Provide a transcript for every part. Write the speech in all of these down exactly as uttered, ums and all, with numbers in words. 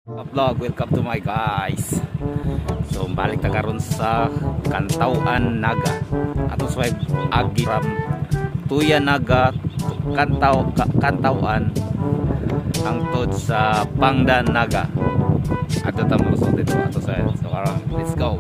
Vlog, welcome to my guys. So balik ta karon sa Kantawan Naga. Ato sa agi from Tuya Naga to Kantaw Ka- Kantawan hangtod sa Pangdan Naga. Ato ta mo so dito ato sa so karon let's go.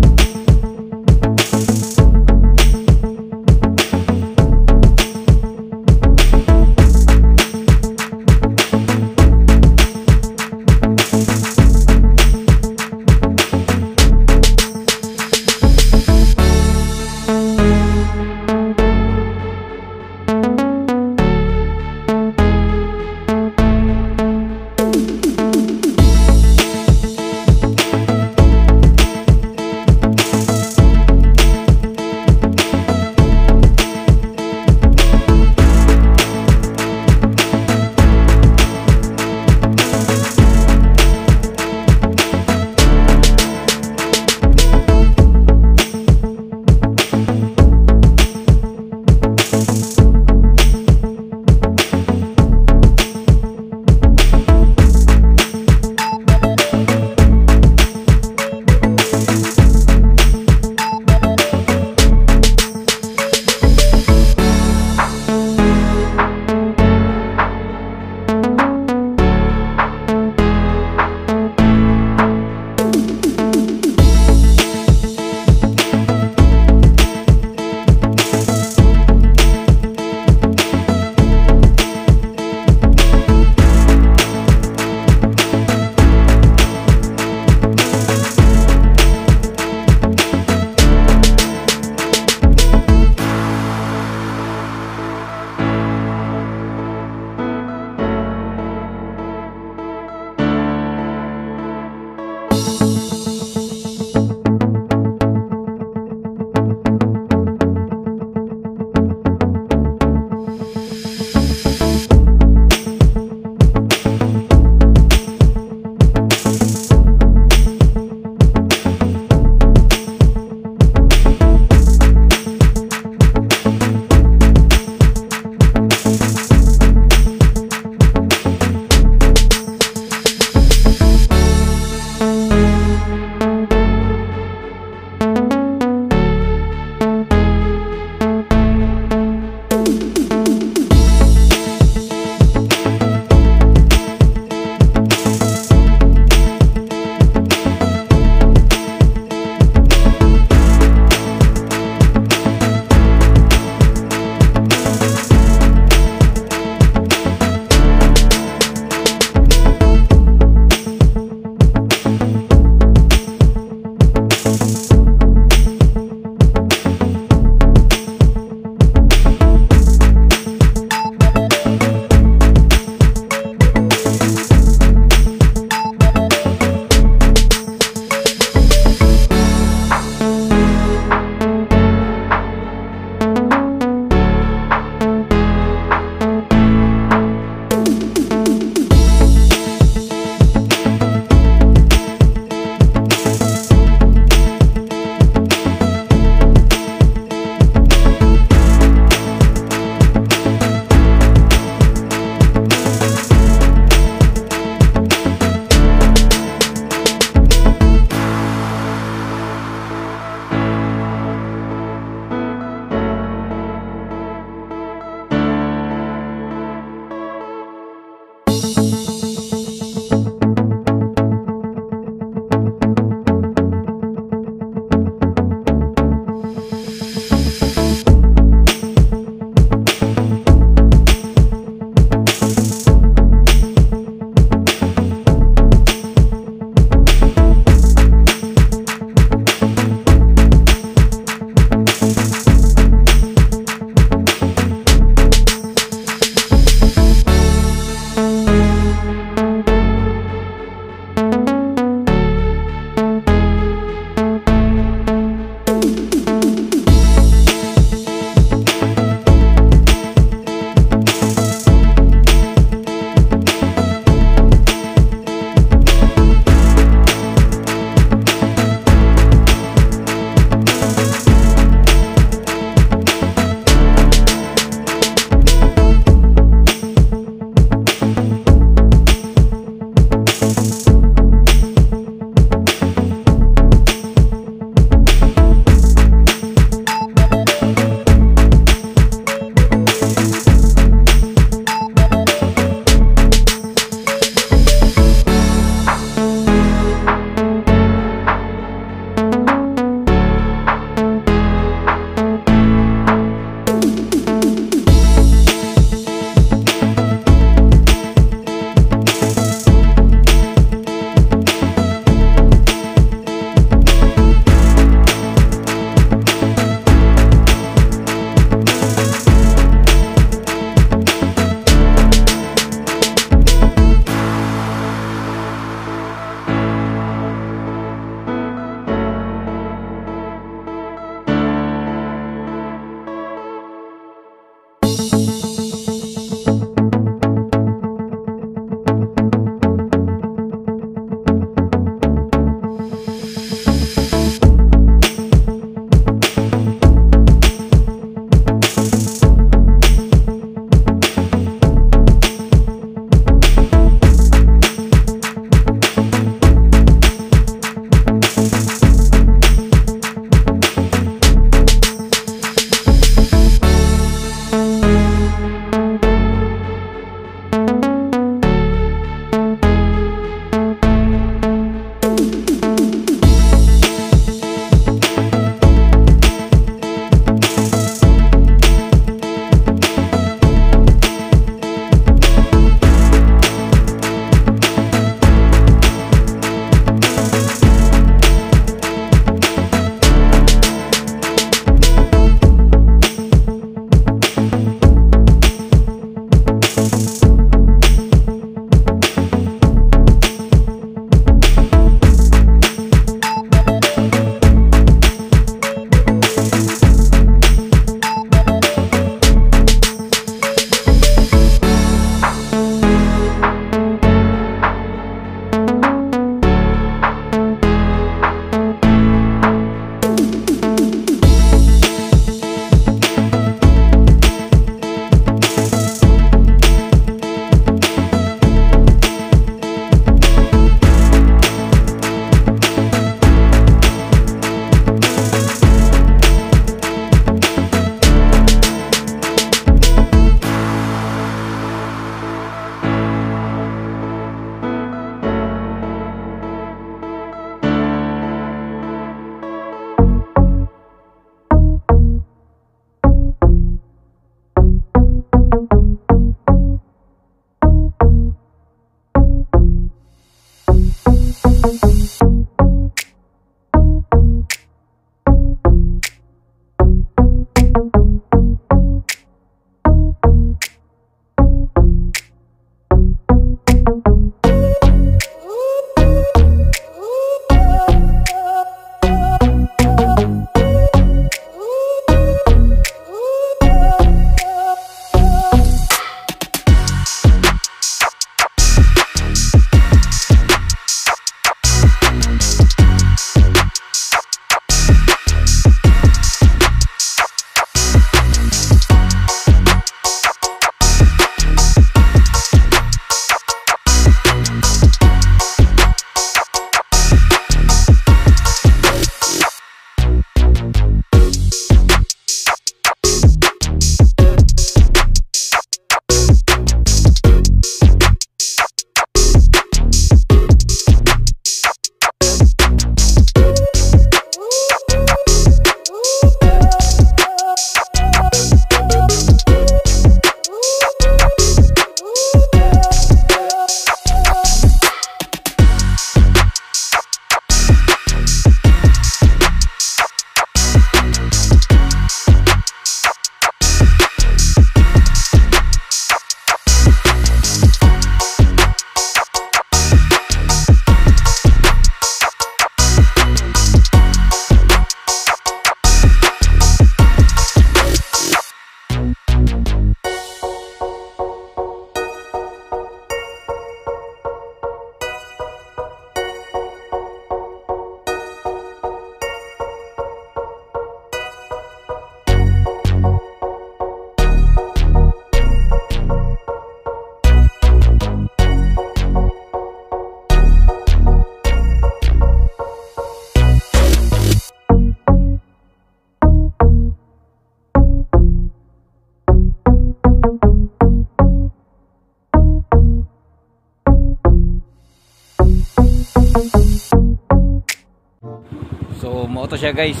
So mo to siya guys,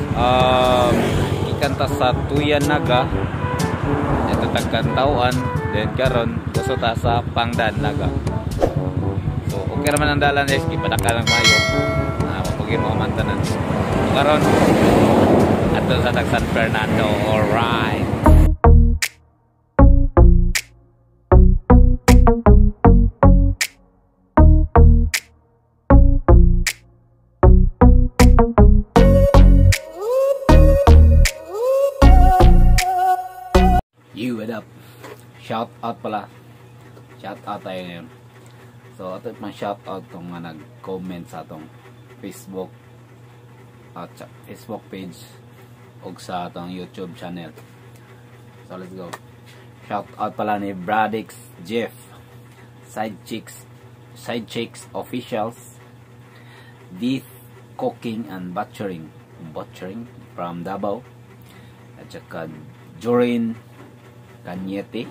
um, ikanta sa Tuyan Naga, ito tagkantauan, then karon gusto ta sa Pangdan Naga. So okay naman ang dalan guys, ipadaka lang mayo na mapugin mo mantanan. So karon ato sa tag San Fernando. Alright, you, what up? Shout out pala. Shout out tayo ngayon. So, ito pang shout out tong mga nag-comment sa atong Facebook at uh, Facebook page o sa atong YouTube channel. So, let's go. Shout out pala ni Bradix Jeff, Side Chicks, Side Chicks Officials, Beef Cooking and Butchering, Butchering from Davao, at saka Jorin Kanyete,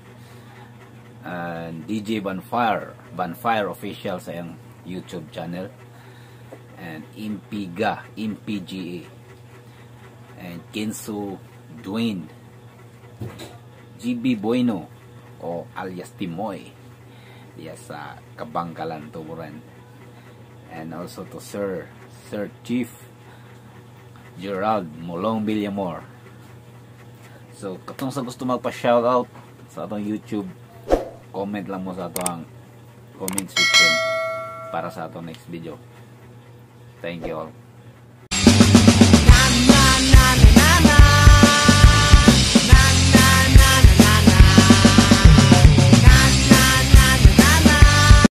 and D J Bonfire Bonfire Official sa iyang YouTube channel, and Impiga M P G A, and Kenzo Dwayne, G B Bueno o alias Timoy, yes, sa uh, Kabangkalan, Tuburan, and also to Sir Sir Chief Gerald Molong Villamor. So, katong sa gusto magpa-shoutout sa atong YouTube, comment lang mo sa atong comment section para sa atong next video. Thank you all.